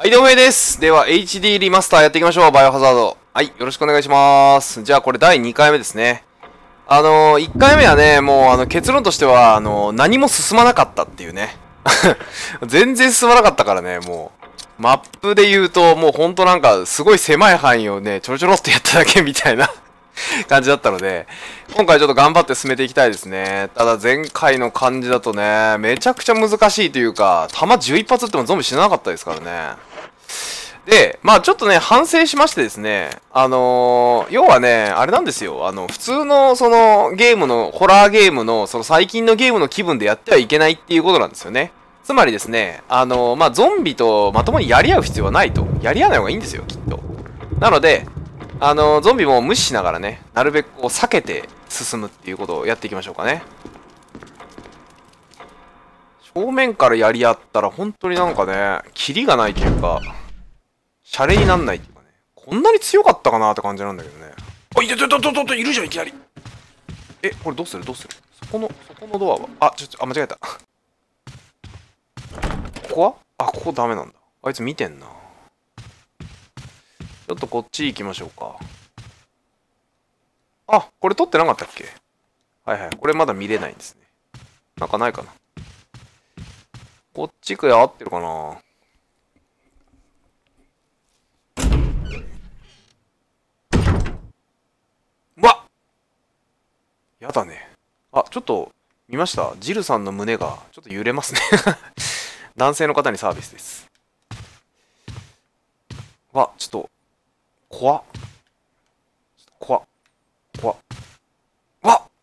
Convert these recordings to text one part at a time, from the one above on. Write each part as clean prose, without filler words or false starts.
はい、どうもです。では、HD リマスターやっていきましょう。バイオハザード。はい、よろしくお願いします。じゃあ、これ第2回目ですね。1回目はね、もう、結論としては、何も進まなかったっていうね。全然進まなかったからね、もう。マップで言うと、もうほんとなんか、すごい狭い範囲をね、ちょろちょろっとやっただけみたいな感じだったので、今回ちょっと頑張って進めていきたいですね。ただ前回の感じだとね、めちゃくちゃ難しいというか、弾11発撃ってもゾンビ死ななかったですからね。で、まあちょっとね、反省しましてですね、要はね、あれなんですよ、普通のそのゲームの、ホラーゲームの、その最近のゲームの気分でやってはいけないっていうことなんですよね。つまりですね、まあゾンビとまともにやり合う必要はないと。やり合わない方がいいんですよ、きっと。なので、ゾンビも無視しながらね、なるべくこう避けて進むっていうことをやっていきましょうかね。正面からやり合ったら本当になんかね、キリがないというか、シャレになんないっていうかね、こんなに強かったかなって感じなんだけどね。あ、いるじゃん、いきなり。え、これどうするそこのドアは、間違えた。ここはここダメなんだ。あいつ見てんな。ちょっとこっち行きましょうか。あ、これ撮ってなかったっけ？はいはい。これまだ見れないんですね。なんかないかな。こっち合ってるかな？うわっ！やだね。あ、ちょっと、見ました？ジルさんの胸が、ちょっと揺れますね。男性の方にサービスです。わ、ちょっと、怖っ。怖っ。わっ！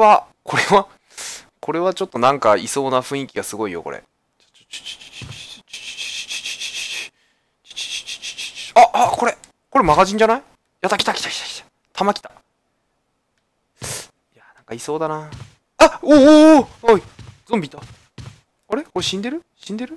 これはちょっとなんかいそうな雰囲気がすごいよ、これ。これマガジンじゃない？やった、来た。弾来た。いや、なんかいそうだな。あ！おい！ゾンビいた。あれ？これ死んでる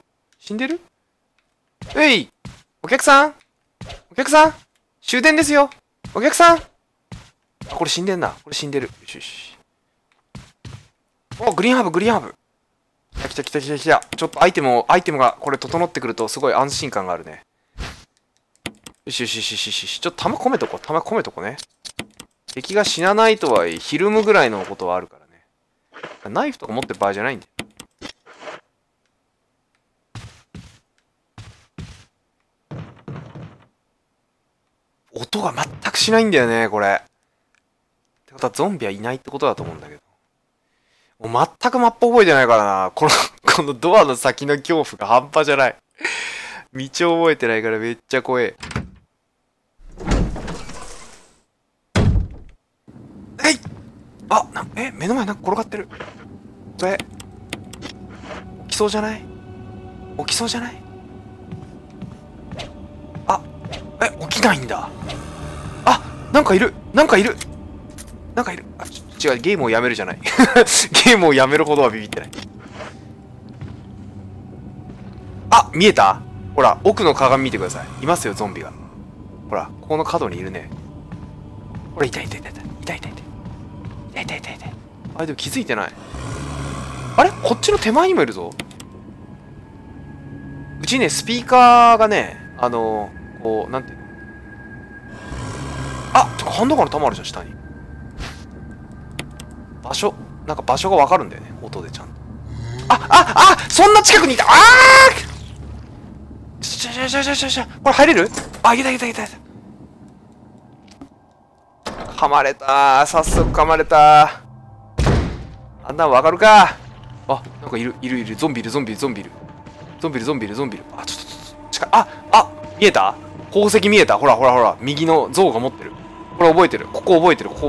えい！お客さん終電ですよ！お客さん！あ、これ死んでんな。これ死んでる。よし。お、グリーンハーブ。来た。ちょっとアイテムがこれ整ってくるとすごい安心感があるね。よし。ちょっと弾込めとこうね。敵が死なないとはいえ、ひるむぐらいのことはあるからね。ナイフとか持ってる場合じゃないんだよ。音が全くしないんだよね、これ。ってことはゾンビはいないってことだと思うんだけど。もう全くマップ覚えてないからな。このドアの先の恐怖が半端じゃない。道覚えてないからめっちゃ怖え。目の前なんか転がってる。これ、起きそうじゃない？起きないんだ。なんかいる。違う、ゲームをやめるじゃない。ゲームをやめるほどはビビってない。見えた？ほら、奥の鏡見てください。いますよ、ゾンビが。ほら、ここの角にいるね。ほら、いた。でも気づいてない。あれ？こっちの手前にもいるぞ。うちね、スピーカーがね、こう、なんていうの？ハンドガンの弾あるじゃん、下に。場所がわかるんだよね、音でちゃんと。そんな近くにいた！これ入れる？いけた。噛まれた。早速噛まれた。あんなんわかるか？なんかいる。ゾンビいる。ちょっと近い。見えた？宝石見えた？ほら。右の像が持ってる。これ覚えてる。ここ覚えてる。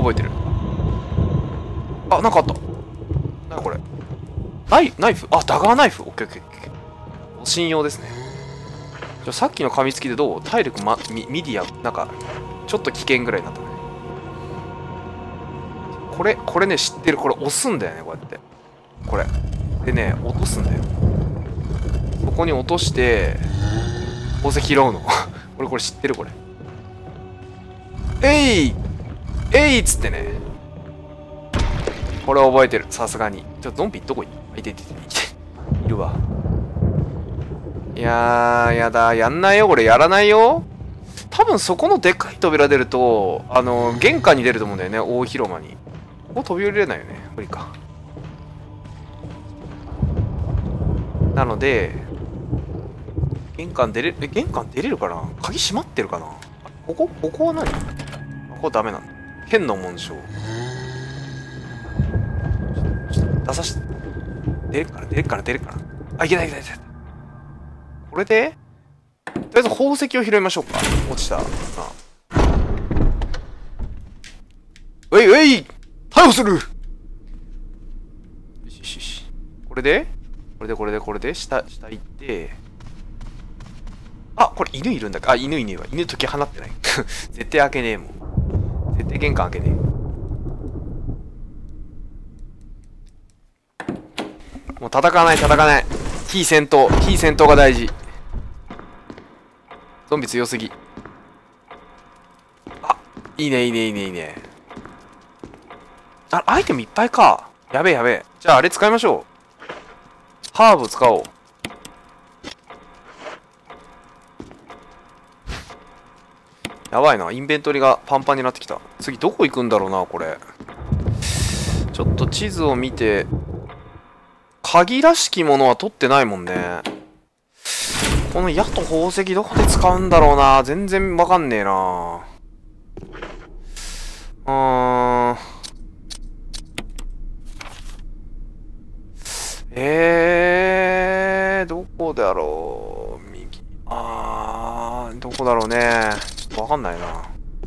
なんかあった。なにこれ？ナイフ？ダガーナイフ？オッケー。お信用ですね。さっきの噛みつきでどう？体力ミディアム、なんか、ちょっと危険ぐらいになったね。これね、知ってる。これ押すんだよね、こうやって。これ。でね、落とすんだよ。ここに落として、宝石拾うの。これ知ってるこれ。えいっつってね。これ覚えてる。さすがに。ゾンビどこにいて。いるわ。 やー、やだ。やんないよ、これ。やらないよ。多分そこのでかい扉出ると、玄関に出ると思うんだよね、大広間に。ここ飛び降りれないよね。無理か。なので、玄関出れるかな。鍵閉まってるかな。ここは何？ここダメなんだ。剣の紋章。出さし、出るかな。あ、いけない。これで、とりあえず宝石を拾いましょうか。落ちた。うい逮捕する。よし。これで、下行って、あ、これ犬いるんだっけ。あ、犬は。犬解き放ってない。絶対開けねえもん。絶対玄関開けねえ。もう戦わない。非戦闘が大事。ゾンビ強すぎ。あ、いいね。あ、アイテムいっぱいか。やべえ。じゃああれ使いましょう。ハーブ使おう。やばいな。インベントリがパンパンになってきた。次どこ行くんだろうな、これ。ちょっと地図を見て。鍵らしきものは取ってないもんね。この矢と宝石どこで使うんだろうな。全然わかんねえな。どこだろう。右。どこだろうね。ちょっとわかんないな。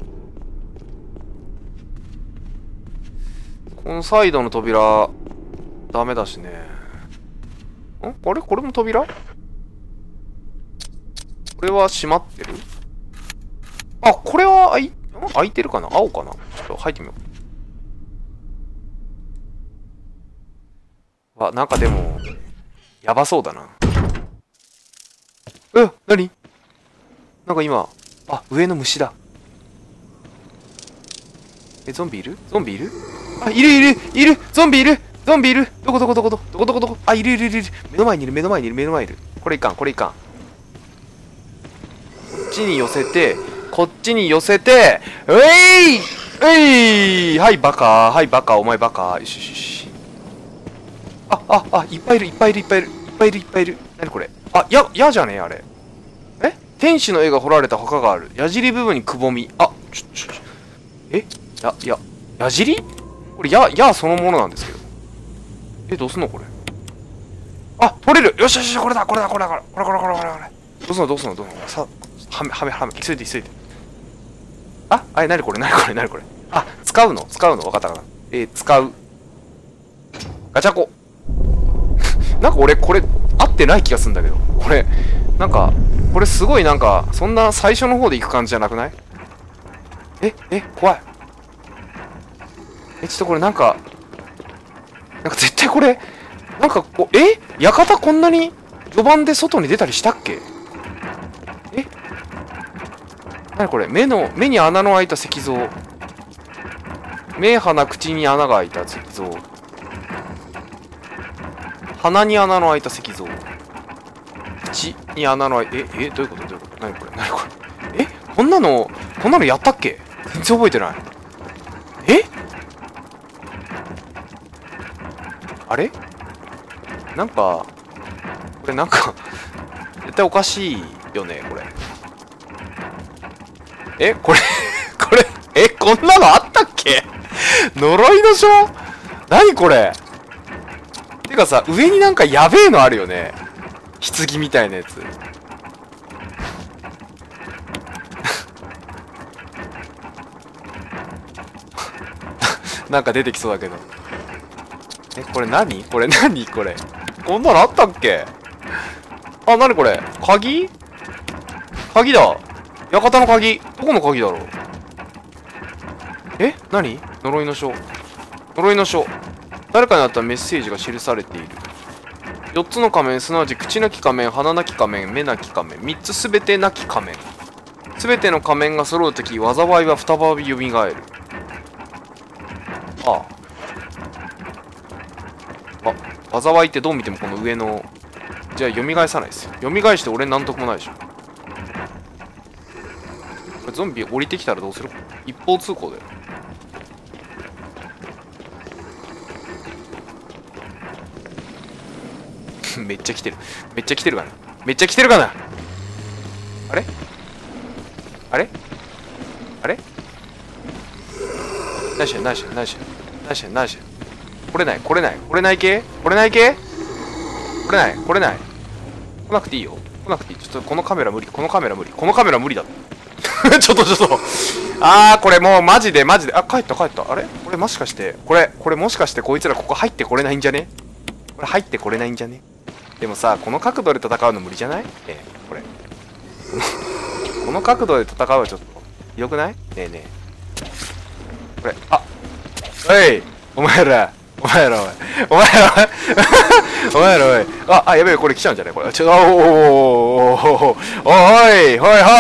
このサイドの扉、ダメだしね。あれこれも扉？これは閉まってる？あ、これは開いてるかな？青かな？ちょっと入ってみよう。あ、なんかでも、やばそうだな。何？なんか今、上の虫だ。ゾンビいる？あ、いるゾンビいるどこあ、いる目の前にいる。これいかん。こっちに寄せて、はいバカ、お前バカ。よし。いっぱいいる。何これ？矢じゃねえあれ。天使の絵が彫られた墓がある。矢尻部分にくぼみ。矢尻？これ矢そのものなんですけど。どうすんのこれ。取れる。よし、これだ。どうすんのさ、はめ。急いで。なにこれ。使うのわかった。使う。ガチャコ。なんか俺、これ、合ってない気がするんだけど。これすごいそんな最初の方で行く感じじゃなくない？怖い。ちょっとこれ絶対これ、館こんなに序盤で外に出たりしたっけ？なにこれ？目に穴の開いた石像。目、鼻、口に穴が開いた石像。鼻に穴の開いた石像。口に穴の開いた、どういうこと？なにこれ？こんなのやったっけ？全然覚えてない。あれ？これ絶対おかしいよね、これ。こんなのあったっけ？呪いの書？何これ？てかさ、上にやべえのあるよね。棺みたいなやつ。出てきそうだけど。これ何？こんなのあったっけ？何これ？鍵だ。館の鍵。どこの鍵だろう？何？呪いの書。誰かにあったメッセージが記されている。4つの仮面、すなわち口なき仮面、鼻なき仮面、目なき仮面、3つすべてなき仮面。すべての仮面が揃うとき、災いは再び蘇る。災いってどう見てもこの上のじゃあ蘇さないですよ。蘇して俺なんともないでしょ。これゾンビ降りてきたらどうする？一方通行だよ。めっちゃ来てる。めっちゃ来てるかな。めっちゃ来てるかな。あれあれあれ何してん何してん何してん何してん何してん。来れない来れない来れない系来れない系来れない来れない。来なくていいよ。来なくていい。ちょっとこのカメラ無理。このカメラ無理。このカメラ無理だ。ちょっとちょっと。これもうマジでマジで。帰った帰った。あれこれもしかして、これもしかしてこいつらここ入ってこれないんじゃね？これ入ってこれないんじゃね？でもさ、この角度で戦うの無理じゃない？これ。この角度で戦うはちょっと、ひどくない？ねえねえ。これ、おいお前らおいお前らおいやべえ、これ来ちゃうんじゃないこれ。おい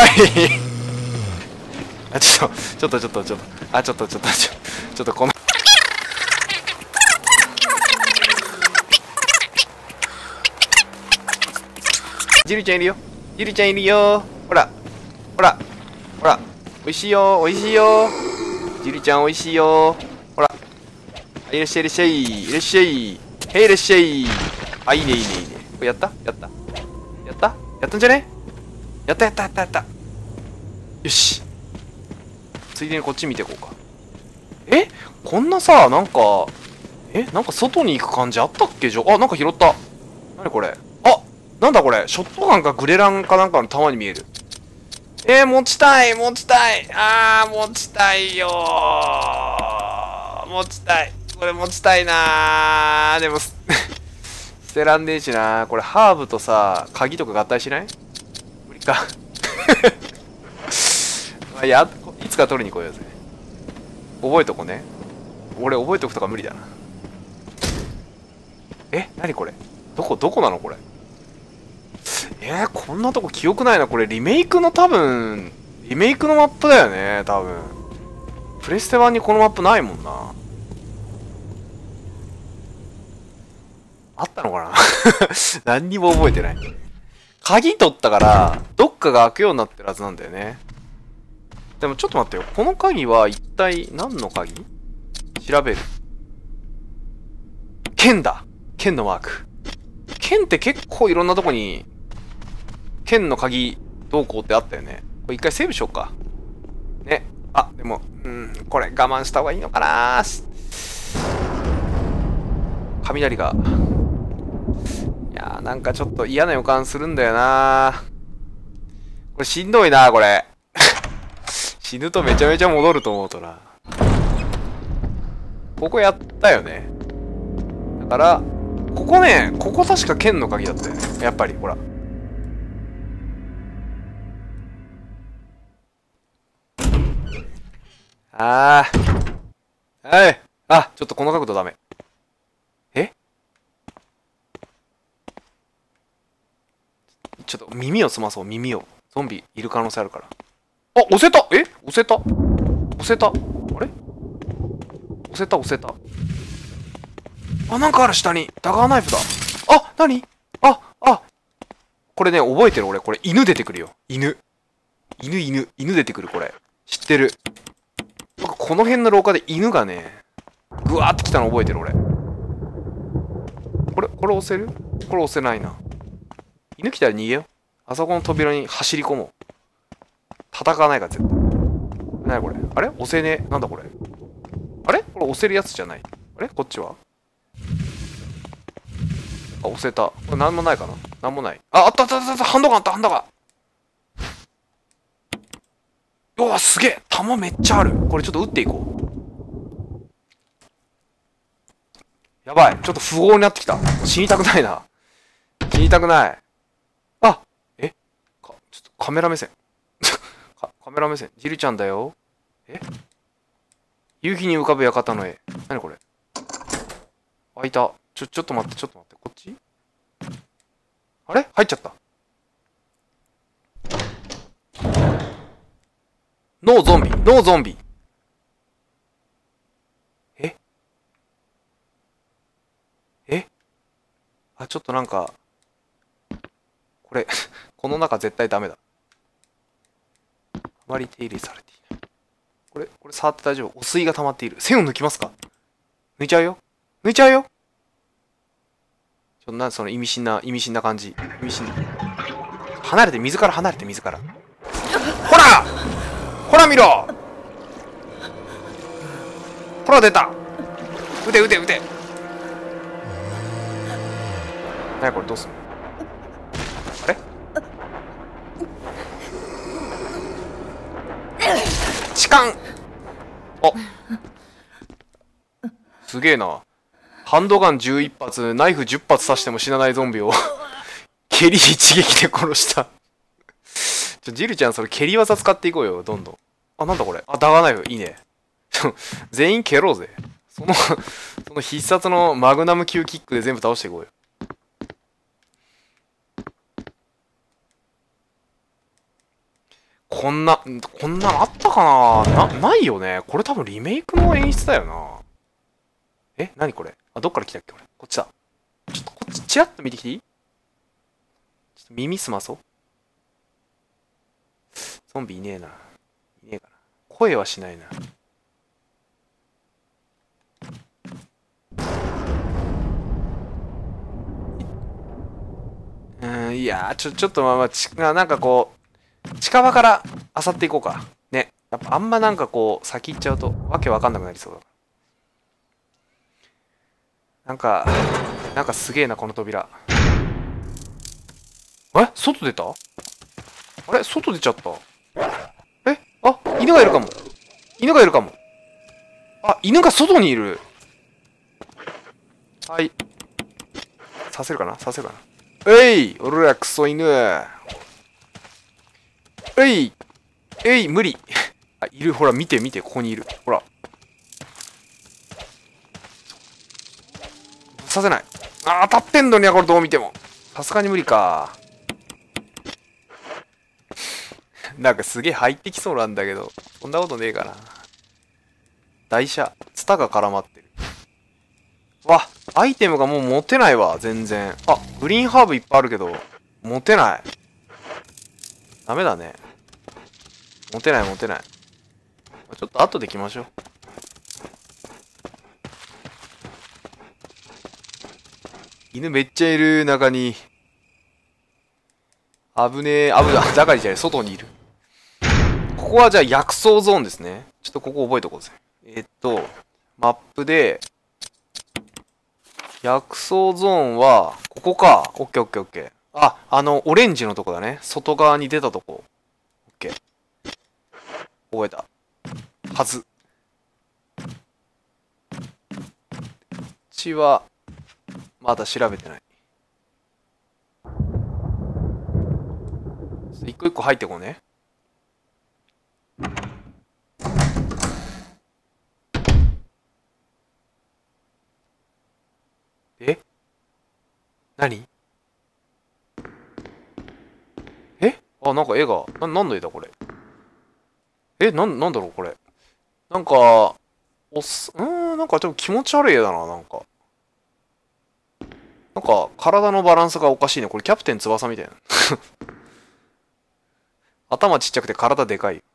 ちょっとこのジルちゃんいるよ。ジルちゃんいるよ。ほらおいしいよおいしいよ。ジルちゃんおいしいよ。ほら、いらっしゃいいらっしゃいいらっしゃい。へいいらっしゃい。いいねいいねいいね。これやったやったんじゃね？やったよし。ついでにこっち見ていこうか。こんなさ、なんか外に行く感じあったっけ？なんか拾った。なにこれ。なんだこれ。ショットガンかグレランかなんかの弾に見える。持ちたい持ちたいよー。持ちたい。これ持ちたいなー。でも捨てらんねえしなー。これハーブとさ、鍵とか合体しない？無理か。いつか取りに来ようぜ。覚えとこね。俺覚えとくとか無理だな。なにこれ。どこなのこれ。こんなとこ記憶ないな。これリメイクのマップだよね、多分。プレステ版にこのマップないもんな。あったのかな。何にも覚えてない。鍵取ったから、どっかが開くようになってるはずなんだよね。でもちょっと待ってよ。この鍵は一体何の鍵？調べる。剣だ。剣のマーク。剣って結構いろんなとこに、剣の鍵どうこうってあったよね。これ一回セーブしようか。ね。でも、これ我慢した方がいいのかな。雷が。いやー、なんかちょっと嫌な予感するんだよな。これしんどいな、これ。死ぬとめちゃめちゃ戻ると思うとな。ここやったよね。だから、ここ確か剣の鍵だったよね。やっぱり、ほら。はい。ちょっとこの角度ダメ。ちょっと耳を澄まそう、耳を。ゾンビいる可能性あるから。押せた。押せた。あれ押せた。なんかある下に。ダガーナイフだ。何？これね、覚えてる俺。これ犬出てくるよ。犬出てくる、これ。知ってる。この辺の廊下で犬がね、ぐわーって来たの覚えてる俺。これ押せる？これ押せないな。犬来たら逃げよう。あそこの扉に走り込もう。戦わないから絶対。なにこれ？あれ押せねえ。なんだこれ？あれこれ押せるやつじゃない。あれこっちは？押せた。これなんもないかな？なんもない。あったハンドガンあった、ハンドガン。すげえ弾めっちゃある。これちょっと撃っていこう。やばい。ちょっと不合になってきた。死にたくないな。死にたくない。ちょっとカメラ目線。カメラ目線。ジルちゃんだよ。夕日に浮かぶ館の絵。なにこれ？開いた。ちょっと待って。こっち？あれ？入っちゃった。ノーゾンビ。ちょっとなんか、 これ、この中絶対ダメだ。あまり手入れされていない。これ触って大丈夫。汚水が溜まっている。線を抜きますか？抜いちゃうよ。抜いちゃうよ。その意味深な感じ。意味深な。離れて、水から離れて、水から。ほらほら見ろほら出た撃て撃て撃て。なにこれどうすんの？あれ痴漢。あ、すげえな。ハンドガン11発、ナイフ10発刺しても死なないゾンビを蹴り一撃で殺したジルちゃんそれ蹴り技使っていこうよ、どんどん。あ、なんだこれ。あ、ダガーナイフ、いいね。全員蹴ろうぜ。その必殺のマグナム級キックで全部倒していこうよ。こんなのあったかないよね。これ多分リメイクの演出だよな。え、なにこれ。あ、どっから来たっけこれ。こっちだ。ちょっとこっち、チラッと見てきていい？ちょっと耳すまそう。ゾンビいねえな。いねえかな。声はしないな。いやー、ちょっとなんかこう、近場から漁っていこうか。ね。やっぱあんまなんかこう、先行っちゃうと、わけわかんなくなりそうだ。なんかすげえな、この扉。え？外出た？あれ？外出ちゃった。え？あ、犬がいるかも。犬がいるかも。あ、犬が外にいる。はい。させるかな？えい！俺らクソ犬。えい無理。あ、いる。ほら、見て、ここにいる。ほら。させない。あ、当たってんのにはこれどう見ても。さすがに無理か。なんかすげえ入ってきそうなんだけど、そんなことねえかな。台車。ツタが絡まってる。わ、アイテムがもう持てないわ、全然。あ、グリーンハーブいっぱいあるけど、持てない。ダメだね。持てない。ちょっと後で来ましょう。犬めっちゃいる、中に。危ねえ。中にじゃない、外にいる。ここはじゃあ薬草ゾーンですね。ちょっとここ覚えとこうぜ。マップで、薬草ゾーンは、ここか。オッケー。あ、オレンジのとこだね。外側に出たとこ。オッケー。覚えた。はず。こっちは、まだ調べてない。一個一個入ってこうね。え？何？え？あ、なんか絵が、なんの絵だこれ。なんだろうこれ。なんか、なんかちょっと気持ち悪い絵だな、なんか。なんか、体のバランスがおかしいね。これキャプテン翼みたいな。頭ちっちゃくて体でかい。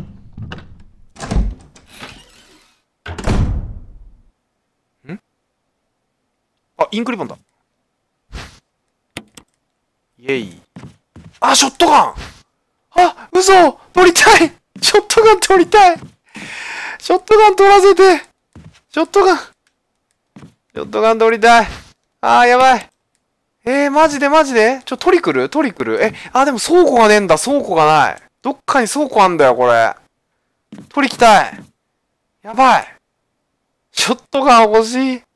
あ、インクリボンだ。イェイ。あ、ショットガン！あ、嘘！取りたい！ショットガン取りたい！ショットガン取らせて！ショットガン取りたい！あー、やばい！マジで取り来る。でも倉庫がねえんだ。倉庫がない。どっかに倉庫あんだよ、これ。取り来たい。やばい。ショットガン欲しい。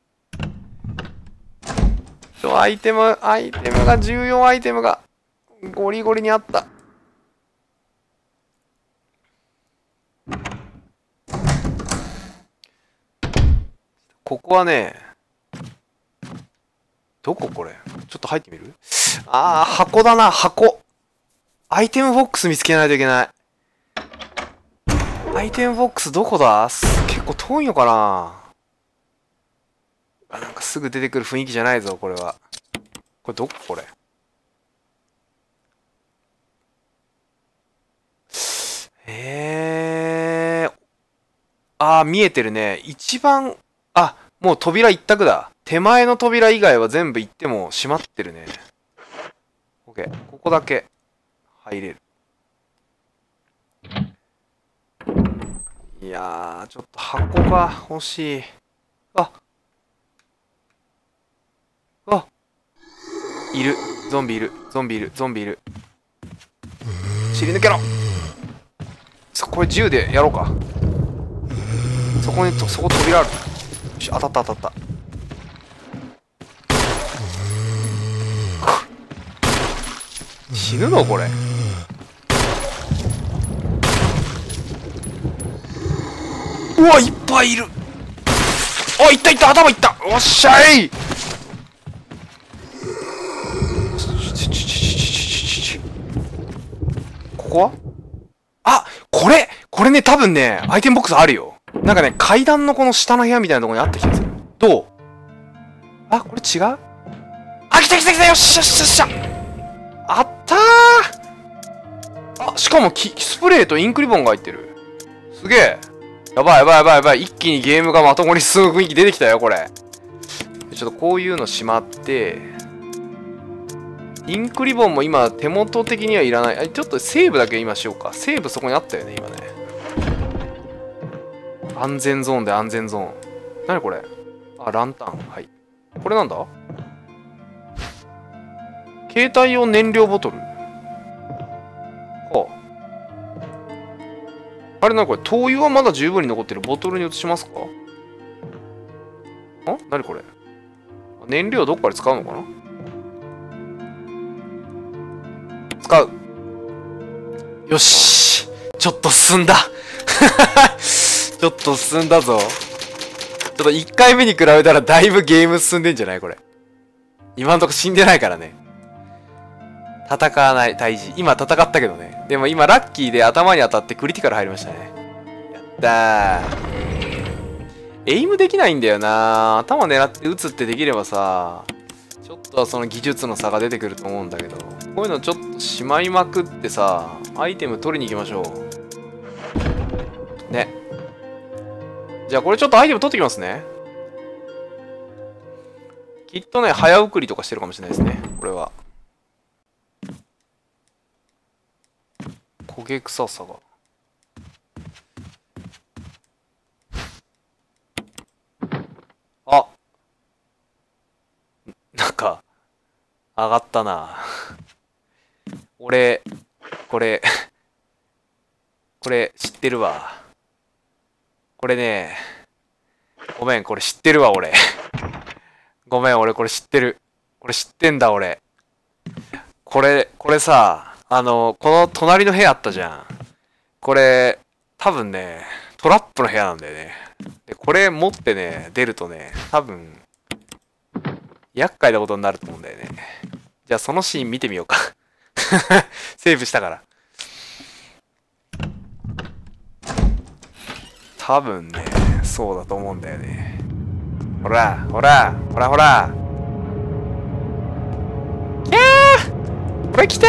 アイテムが、14アイテムが、ゴリゴリにあった。ここはね、どここれ？ちょっと入ってみる？箱だな、箱。アイテムボックス見つけないといけない。アイテムボックスどこだ？結構遠いのかな？なんかすぐ出てくる雰囲気じゃないぞ、これは。これどここれ？ ああ、見えてるね。一番、あ、もう扉一択だ。手前の扉以外は全部行っても閉まってるね。OK。ここだけ入れる。いやー、ちょっと箱が欲しい。あ、あ、いる。ゾンビいる。ゾンビいる。ゾンビいる。切り抜けろ。これ銃でやろうか。そこ扉ある。よし、当たった当たった。死ぬのこれ。うわ、いっぱいいる。あ、いったいった、頭いった。おっしゃい。ここは、あ、これね、多分ね、アイテムボックスあるよ。なんかね、階段のこの下の部屋みたいなところにあった気がする。どう？あ、これ違う？あ、来た来た来た、よっしゃよっしゃよっしゃ。あったー。あ、しかもスプレーとインクリボンが入ってる。すげえ。やばいやばいやばいやばい。一気にゲームがまともに進む雰囲気出てきたよ、これ。ちょっとこういうのしまって、インクリボンも今手元的にはいらない。ちょっとセーブだけ今しようか。セーブそこにあったよね、今ね。安全ゾーンで安全ゾーン。何これ？あ、ランタン。はい。これなんだ？携帯用燃料ボトル。はあ。あれなにこれ？灯油はまだ十分に残ってる。ボトルに移しますか？あ？何これ？燃料どっかで使うのかな？使う。よし。ちょっと進んだ。ちょっと進んだぞ。ちょっと1回目に比べたらだいぶゲーム進んでんじゃないこれ。今んとこ死んでないからね。戦わない、退治。今戦ったけどね。でも今ラッキーで頭に当たってクリティカル入りましたね。やったー。エイムできないんだよな。頭狙って撃つってできればさ、ちょっとはその技術の差が出てくると思うんだけど、こういうのちょっとしまいまくってさ、アイテム取りに行きましょう。ね。じゃあこれちょっとアイテム取ってきますね。きっとね、早送りとかしてるかもしれないですね。これは。焦げ臭さが。あ、なんか、上がったな。俺、これ知ってるわ。これね、ごめん、これ知ってるわ、俺。ごめん、俺これ知ってる。これ知ってんだ、俺。これさ、この隣の部屋あったじゃん。これ、多分ね、トラップの部屋なんだよね。で、これ持ってね、出るとね、多分、厄介なことになると思うんだよね。じゃあそのシーン見てみようか。セーブしたから。多分ね、そうだと思うんだよね。ほら、ほら、ほらほら。きゃー！これ来た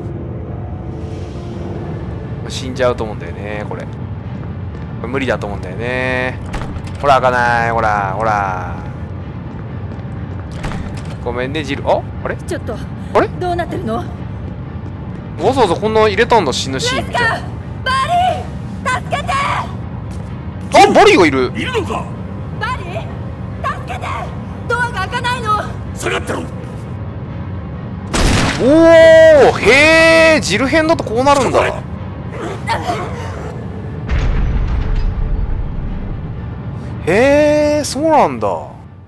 ー！死んじゃうと思うんだよね、これ。これ無理だと思うんだよね。ほら、開かない。ほら、ほら。ごめんね、ジル。あれちょっと。 あれどうなってるの？ わざわざこんな入れたんだ、死ぬシーンみたいな。 バリー！助けて！ あ、バリーがいる！ いるのか？ バリー！助けて！ドアが開かないの！ 下がってろ！ おー、へー、ジル編だとこうなるんだ。へー、そうなんだ。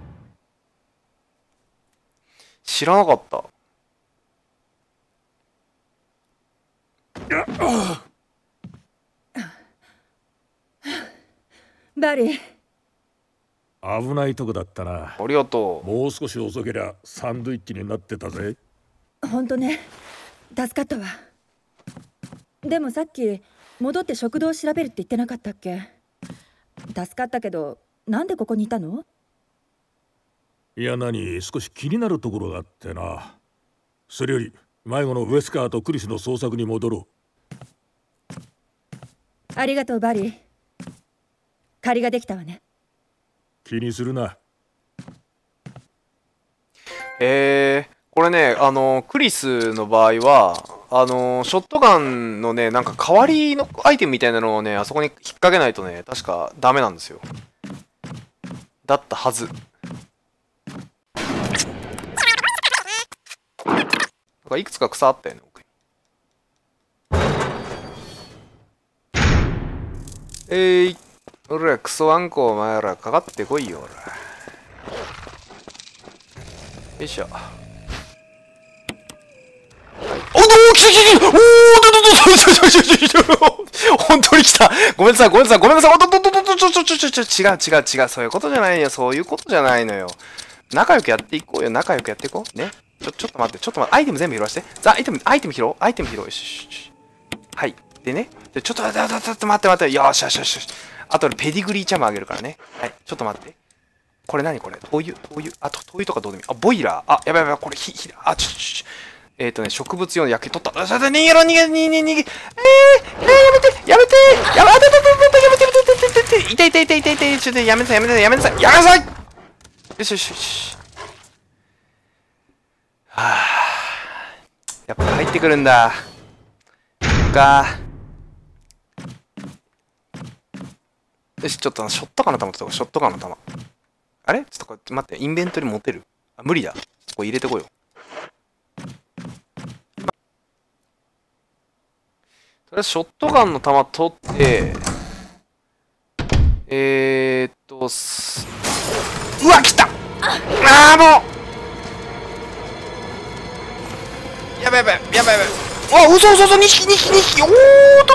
知らなかった。 バリー。 危ないとこだったな。 ありがともう少し遅けりゃサンドイッチになってたぜ。 ほんとね、助かったわ。でもさっき戻って食堂を調べるって言ってなかったっけ？助かったけど、なんでここにいたの？ いや少し気になるところがあってな。それより迷子のウェスカーとクリスの捜索に戻ろう。 ありがとうバリー。 借りができたわね。 気にするな。 これね、クリスの場合は、ショットガンのね、なんか代わりのアイテムみたいなのをね、あそこに引っ掛けないとね、確かダメなんですよ。だったはず。なんかいくつか草あったよね、奥に。おら、クソワンコ、お前ら、かかってこいよ、おら。よいしょ。おお、来た来た来た、おお、本当に来た。ごめんなさい、ごめんなさい、ごめんなさい。違う、そういうことじゃないよ、そういうことじゃないのよ。仲良くやっていこうよ、仲良くやっていこう。ね。ちょっと待って、アイテム全部拾わして。アイテム拾おう、アイテム拾おう。よし。はい。でね。で、ちょっと待って。よし。あとでペディグリーチャムあげるからね。はい。ちょっと待って。これ何これ灯油。あと灯油とかどうでもいい。あ、ボイラー。あ、やばい。これ植物用の焼け取った。逃げろ。やめて。痛い。ちょっとやめなさい。やめなさい。よし。はぁ。やっぱ入ってくるんだ。よし、ちょっとショットガンの弾ショットガンの弾。あれちょっと待って、インベントリ持てる？あ、無理だ。これ入れてこよう。とりあえずショットガンの弾取って、うわ、来た！もうやばい。あ、嘘、2匹おーと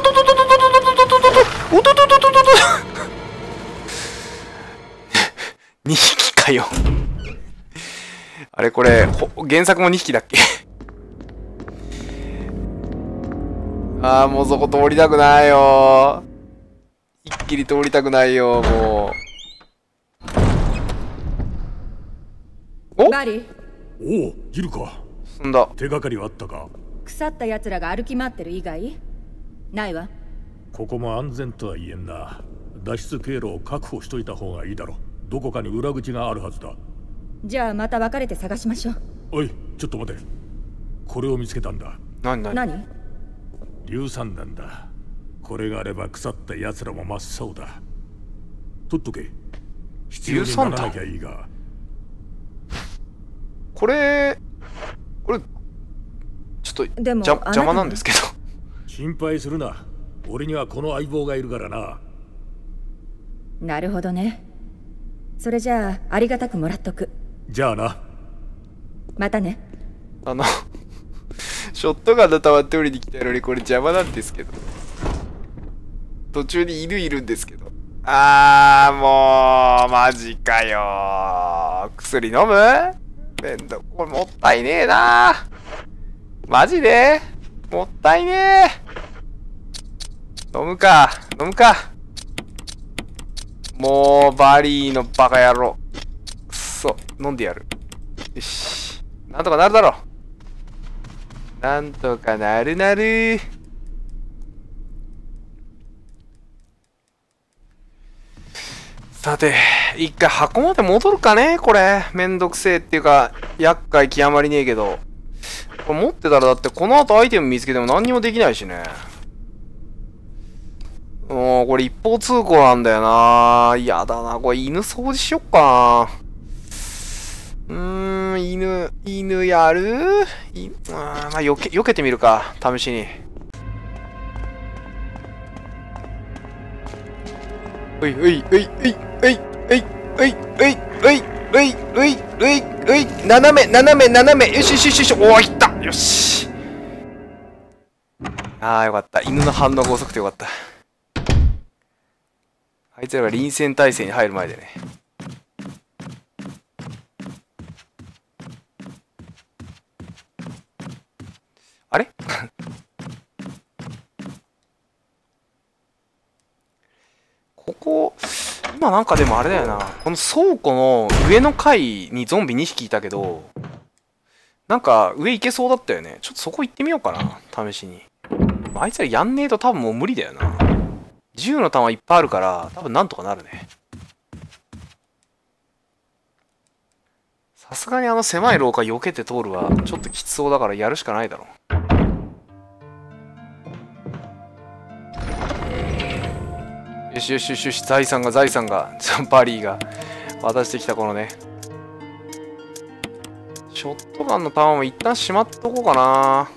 2匹かよ。あれこれ、原作も2匹だっけ？もうそこ通りたくないよ。一気に通りたくないよ、もう。お？ バリー。 おお、ギルか。 進んだ。 手がかりはあったか。 腐った奴らが歩き回ってる以外ないわ。 ここも安全とは言えんな。脱出経路を確保しといた方がいいだろう。どこかに裏口があるはずだ。 じゃあまた別れて探しましょう。 おい、ちょっと待て。これを見つけたんだ。 何？ 硫酸なんだ。これがあれば腐った奴らも真っ青だ。取っとけ。必要にならなきゃいいが。 これちょっと邪魔なんですけど。 心配するな。俺にはこの相棒がいるからな。 なるほどね。それじゃあありがたくもらっとく。 じゃあな。 またね。 ショットガンの弾取りに来たのにこれ邪魔なんですけど。途中に犬いるんですけど。もうマジかよ。薬飲む？これもったいねえな。マジでもったいねえ。飲むか。もうバリーのバカ野郎。くそ、飲んでやる。よし。なんとかなるだろう。なんとかなる。さて、一回箱まで戻るかねこれ。めんどくせえっていうか、厄介極まりねえけど。これ持ってたらだってこの後アイテム見つけても何にもできないしね。もうこれ一方通行なんだよな。やだな。これ犬掃除しよっかな。犬やる？まあ、避けてみるか。試しに。斜め。よし。おー、いった。よし。よかった。犬の反応が遅くてよかった。あいつらが臨戦態勢に入る前でね。あれここ、今なんかでもあれだよな。この倉庫の上の階にゾンビ2匹いたけど、なんか上行けそうだったよね。ちょっとそこ行ってみようかな。試しに。あいつらやんねえと多分もう無理だよな。 銃の弾いっぱいあるから、多分なんとかなるね。さすがにあの狭い廊下避けて通るはちょっときつそうだからやるしかないだろう。よしよしよしよし、財産がバリーが渡してきたこのね。ショットガンの弾も一旦しまっとこうかな。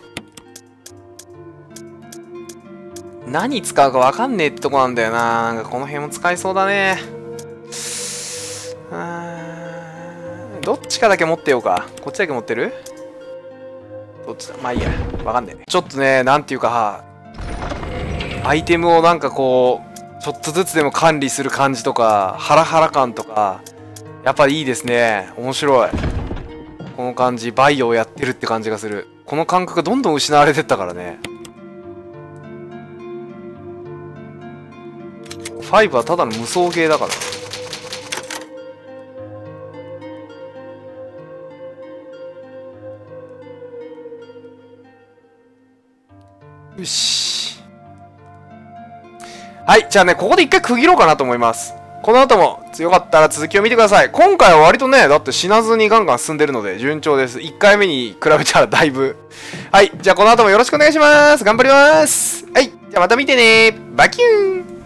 何使うかわかんねえってとこなんだよな。なんかこの辺も使いそうだね。どっちかだけ持ってようか。こっちだけ持ってる？どっちだ？まあいいや。わかんねえ。ちょっとね、なんていうか、アイテムをなんかこう、ちょっとずつでも管理する感じとか、ハラハラ感とか、やっぱりいいですね。面白い。この感じ、バイオをやってるって感じがする。この感覚どんどん失われてったからね。5はただの無双ゲーだから。よし。はい、じゃあね、ここで一回区切ろうかなと思います。この後もよかったら続きを見てください。今回は割とね、だって死なずにガンガン進んでるので順調です。1回目に比べたらだいぶ。はい、じゃあこの後もよろしくお願いします。頑張ります。はい、じゃあまた見てね。バキューン。